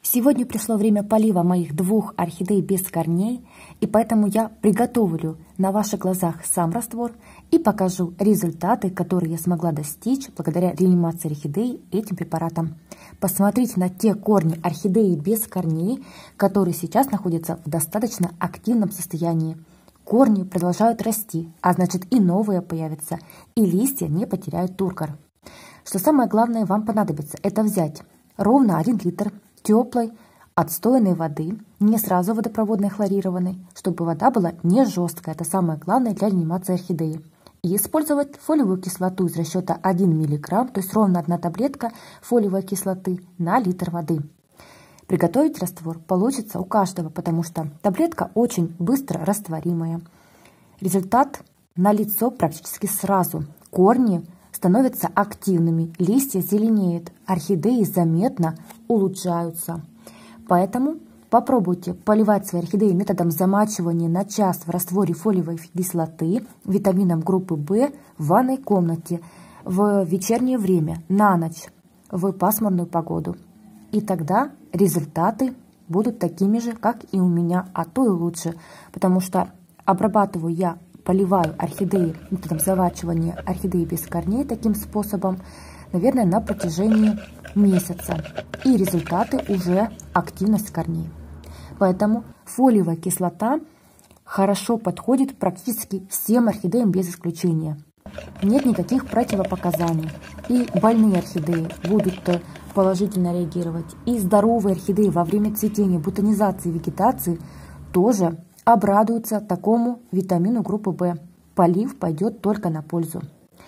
Сегодня пришло время полива моих двух орхидей без корней, и поэтому я приготовлю на ваших глазах сам раствор и покажу результаты, которые я смогла достичь благодаря реанимации орхидей этим препаратом. Посмотрите на те корни орхидеи без корней, которые сейчас находятся в достаточно активном состоянии. Корни продолжают расти, а значит и новые появятся, и листья не потеряют тургор. Что самое главное вам понадобится, это взять ровно 1 литр теплой отстойной воды, не сразу водопроводной хлорированной, чтобы вода была не жесткая, это самое главное для реанимации орхидеи. И использовать фолиевую кислоту из расчета 1 мг, то есть ровно 1 таблетка фолиевой кислоты на литр воды. Приготовить раствор получится у каждого, потому что таблетка очень быстро растворимая. Результат налицо практически сразу. Корни становятся активными, листья зеленеют, орхидеи заметно улучшаются. Поэтому попробуйте поливать свои орхидеи методом замачивания на час в растворе фолиевой кислоты витамином группы В в ванной комнате в вечернее время, на ночь, в пасмурную погоду. И тогда результаты будут такими же, как и у меня, а то и лучше, потому что обрабатываю я, поливаю орхидеи методом замачивания орхидеи без корней таким способом, наверное, на протяжении месяца. И результаты уже активность корней. Поэтому фолиевая кислота хорошо подходит практически всем орхидеям без исключения. Нет никаких противопоказаний. И больные орхидеи будут положительно реагировать. И здоровые орхидеи во время цветения, бутонизации, вегетации тоже обрадуются такому витамину группы В. Полив пойдет только на пользу.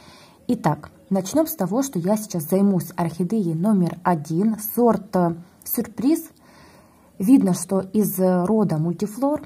Итак, начнем с того, что я сейчас займусь орхидеей номер 1, сорт сюрприз. Видно, что из рода мультифлор.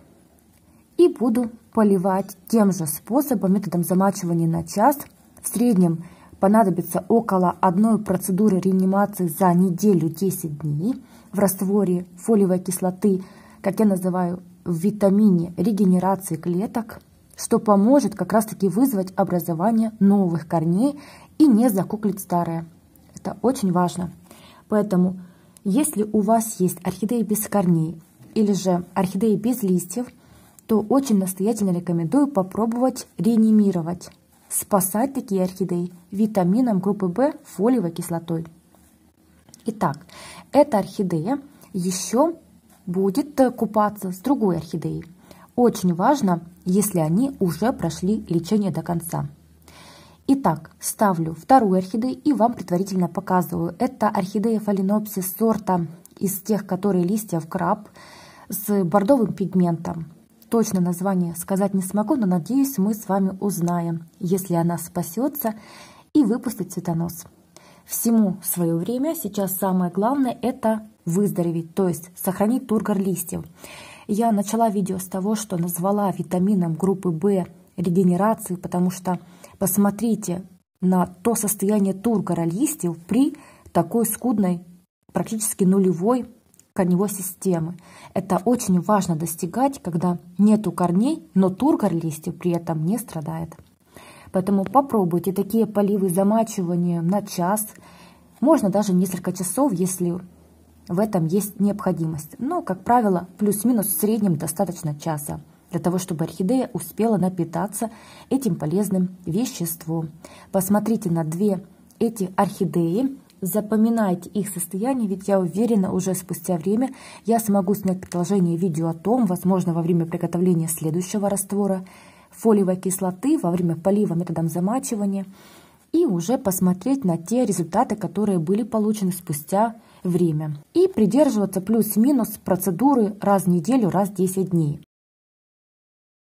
И буду поливать тем же способом, методом замачивания на час. В среднем понадобится около 1 процедуры реанимации за неделю 10 дней в растворе фолиевой кислоты, как я называю, в витамине регенерации клеток, что поможет как раз-таки вызвать образование новых корней и не закуклить старые. Это очень важно. Поэтому, если у вас есть орхидеи без корней или же орхидеи без листьев, то очень настоятельно рекомендую попробовать реанимировать, спасать такие орхидеи витамином группы В фолиевой кислотой. Итак, эта орхидея еще будет купаться с другой орхидеей. Очень важно, если они уже прошли лечение до конца. Итак, ставлю вторую орхидею и вам предварительно показываю. Это орхидея фаленопсис сорта из тех, которые листья в краб, с бордовым пигментом. Точно название сказать не смогу, но надеюсь, мы с вами узнаем, если она спасется и выпустит цветонос. Всему свое время. Сейчас самое главное — это выздороветь, то есть сохранить тургор листьев. Я начала видео с того, что назвала витамином группы В регенерации, потому что посмотрите на то состояние тургора листьев при такой скудной, практически нулевой корневой системы. Это очень важно достигать, когда нету корней, но тургор листьев при этом не страдает. Поэтому попробуйте такие поливы замачивания на час. Можно даже несколько часов, если в этом есть необходимость. Но, как правило, плюс-минус в среднем достаточно часа для того, чтобы орхидея успела напитаться этим полезным веществом. Посмотрите на 2 эти орхидеи. Запоминайте их состояние, ведь я уверена, уже спустя время я смогу снять продолжение видео о том, возможно, во время приготовления следующего раствора фолиевой кислоты, во время полива методом замачивания, и уже посмотреть на те результаты, которые были получены спустя время. И придерживаться плюс-минус процедуры раз в неделю, раз в 10 дней.